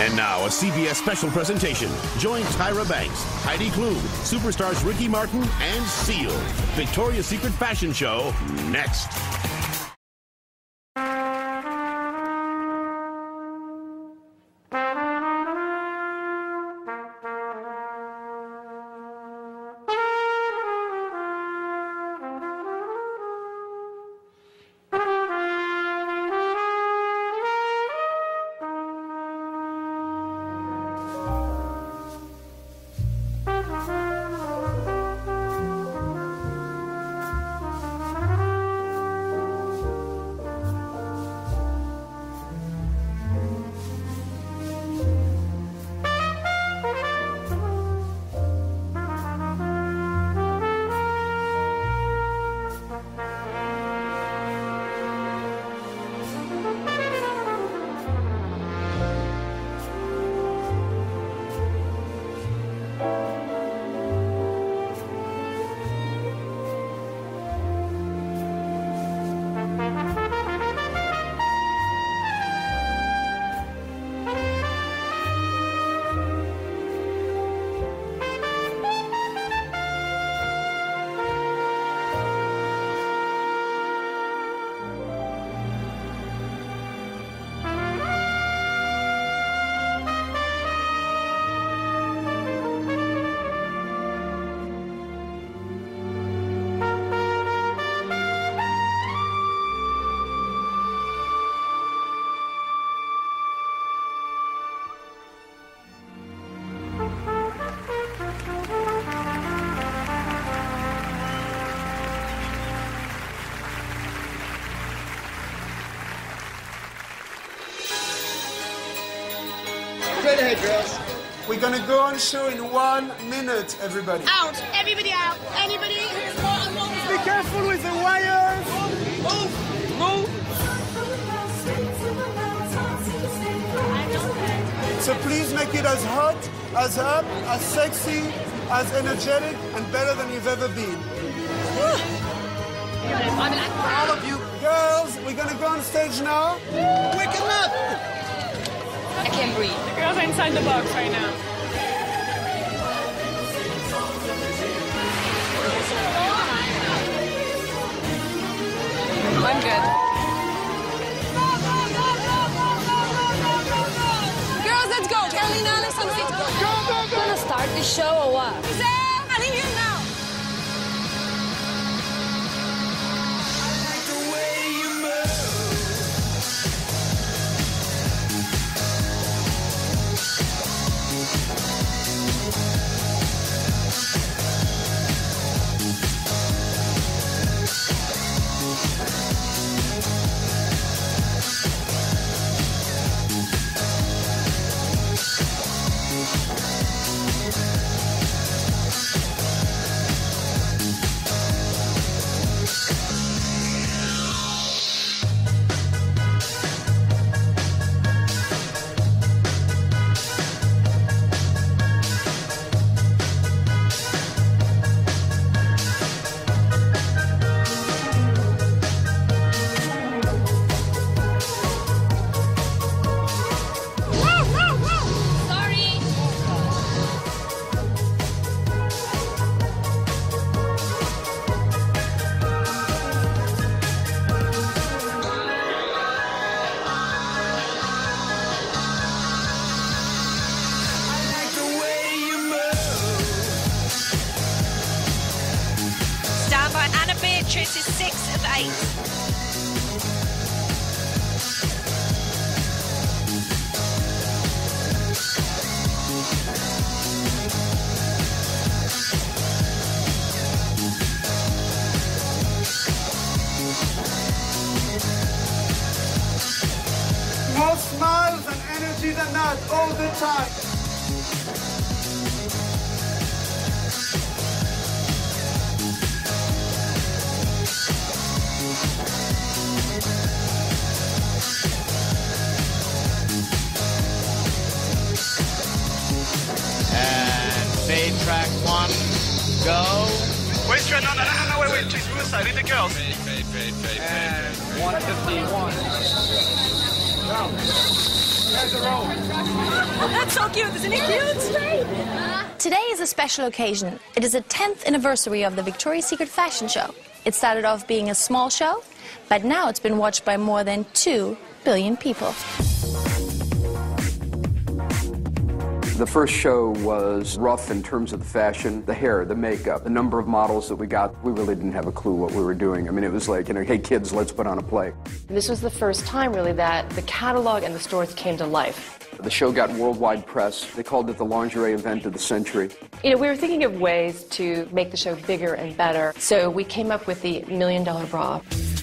And now, a CBS special presentation. Join Tyra Banks, Heidi Klum, superstars Ricky Martin, and Seal. Victoria's Secret Fashion Show, next. Straight ahead, girls. We're gonna go on show in 1 minute, everybody. Out! Everybody out! Anybody who's not along? Be careful with the wires! Move! Move! So please make it as hot, as up, as sexy, as energetic, and better than you've ever been. All of you. Girls, we're gonna go on stage now. Wake 'em up! I can't breathe. The girls are inside the box right now. I'm good. Girls, let's go. Carolina, let's go. Go. Gonna start the show or what? I leave you now. Anna Beatrice is 6 of 8. More smiles and energy than that all the time. Fade track 1, go. Wait, wait, please, move aside, leave the girls. And 151. Go. There's a roll. so cute. Isn't he cute? Today is a special occasion. It is the 10th anniversary of the Victoria's Secret fashion show. It started off being a small show, but now it's been watched by more than 2 billion people. The first show was rough in terms of the fashion, the hair, the makeup, the number of models that we got. We really didn't have a clue what we were doing. I mean, it was like, hey kids, let's put on a play. This was the first time, really, that the catalog and the stores came to life. The show got worldwide press. They called it the lingerie event of the century. You know, we were thinking of ways to make the show bigger and better, so we came up with the $1 Million Bra.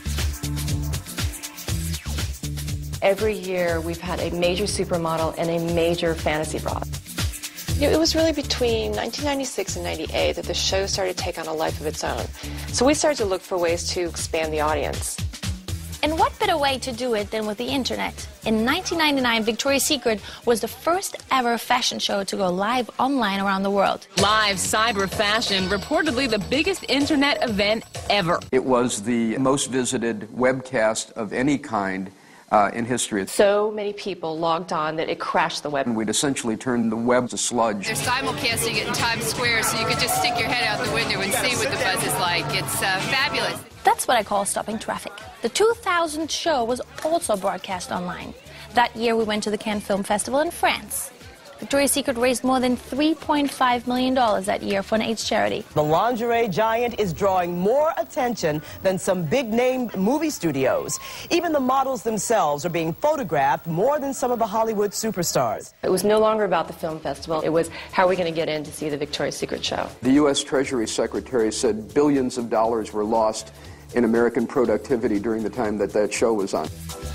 Every year, we've had a major supermodel and a major fantasy bra. You know, it was really between 1996 and 98 that the show started to take on a life of its own. So we started to look for ways to expand the audience. And what better way to do it than with the internet? In 1999, Victoria's Secret was the first ever fashion show to go live online around the world. Live cyber fashion, reportedly the biggest internet event ever. It was the most visited webcast of any kind in history. So many people logged on that it crashed the web. And we'd essentially turned the web to sludge. They're simulcasting it in Times Square, so you could just stick your head out the window and see what the buzz is like. It's fabulous. That's what I call stopping traffic. The 2000 show was also broadcast online. That year we went to the Cannes Film Festival in France. Victoria's Secret raised more than $3.5 million that year for an AIDS charity. The lingerie giant is drawing more attention than some big-name movie studios. Even the models themselves are being photographed more than some of the Hollywood superstars. It was no longer about the film festival. It was, how are we going to get in to see the Victoria's Secret show? The U.S. Treasury Secretary said billions of dollars were lost in American productivity during the time that that show was on.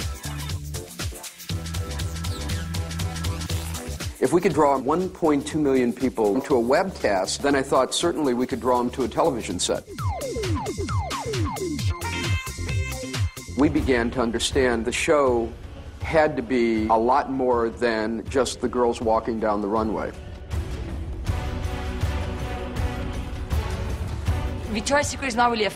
If we could draw 1.2 million people to a webcast, then I thought certainly we could draw them to a television set. We began to understand the show had to be a lot more than just the girls walking down the runway. Victoria's Secret is not really a